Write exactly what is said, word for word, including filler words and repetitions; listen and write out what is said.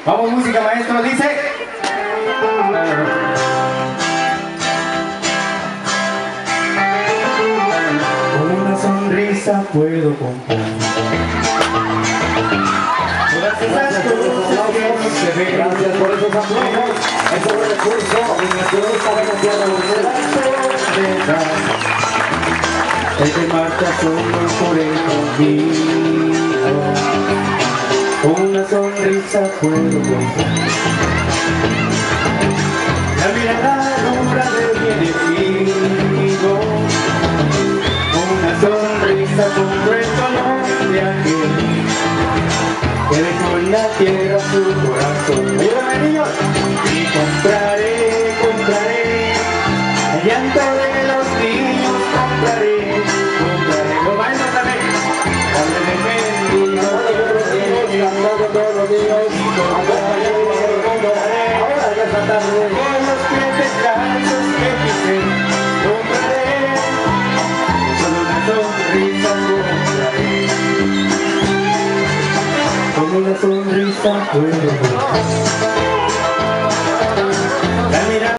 Vamos, música, maestro, dice. Con una sonrisa puedo comprar todas esas cosas que no se ven. Gracias por esos aplausos, ese buen recurso. El que marcha solo por el conmigo, con una sonrisa puedo comprar la mirada dura de mi enemigo. Con una sonrisa compro el dolor de aquel que dejó en la tierra su corazón. ¡Ayúdame, niños! Y compraré, compraré el llanto de los niños, compraré, compraré. Los maestros también. Padre de bendición, Cantando todos los niños, compraré, compraré. ahora ya esta tarde. Con los pies descalzos que pisé, compraré. Con una sonrisa compraré. Con una sonrisa puedo comprar.